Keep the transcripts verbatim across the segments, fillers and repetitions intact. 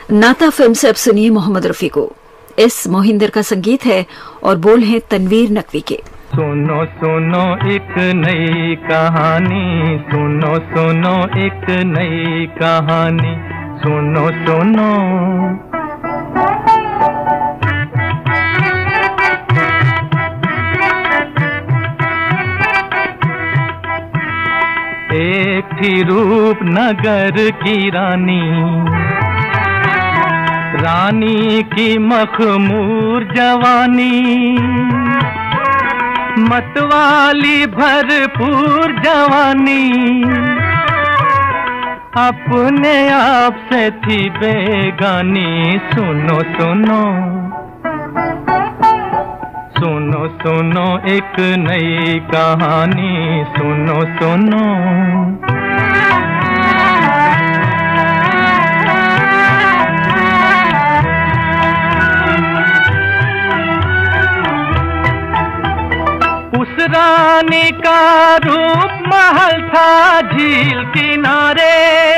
नाता फिल्म से अब सुनिए मोहम्मद रफी को। एस मोहिंदर का संगीत है और बोल हैं तनवीर नकवी के। सुनो सुनो एक नई कहानी, सुनो सुनो एक नई कहानी, सुनो सुनो। एक थी रूपनगर की रानी, रानी की मखमूर जवानी, मतवाली भरपूर जवानी, अपने आप से थी बेगानी। सुनो सुनो सुनो सुनो एक नई कहानी, सुनो सुनो। उस रानी का रूप महल था झील किनारे,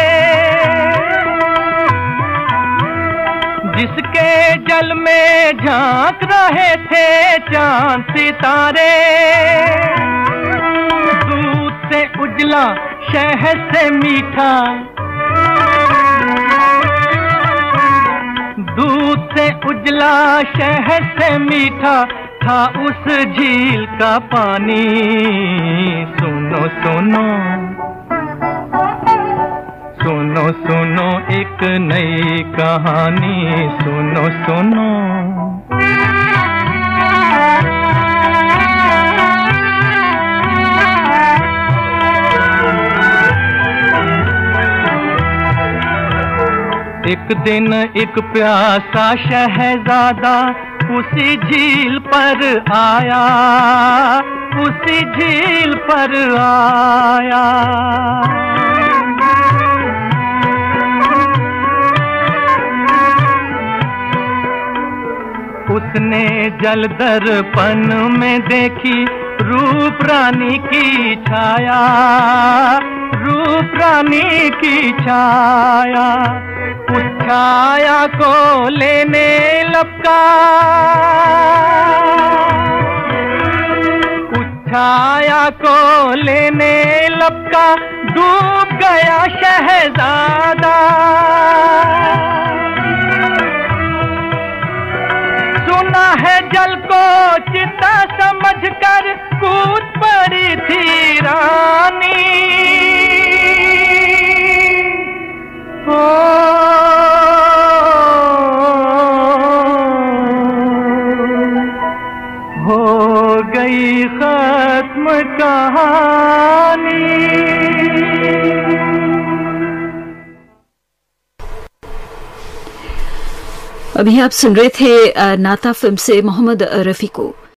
जिसके जल में झांक रहे थे चांद सितारे। दूध से उजला शहद से मीठा, दूध से उजला शहद से मीठा था उस झील का पानी। सुनो सुनो सुनो सुनो एक नई कहानी, सुनो सुनो। एक दिन एक प्यासा शहजादा उसी झील पर आया, उसी झील पर आया। उसने जल दर्पण में देखी रूप रानी की छाया, रूप रानी की छाया। उस छाया को लेने लपका, उस छाया को लेने लपका, डूब गया शहजादा। सुना है जल को चिता समझकर कूद पड़ी थी रानी। ओ हो गई खत्म कहानी। अभी आप सुन रहे थे नाता फिल्म से मोहम्मद रफी को।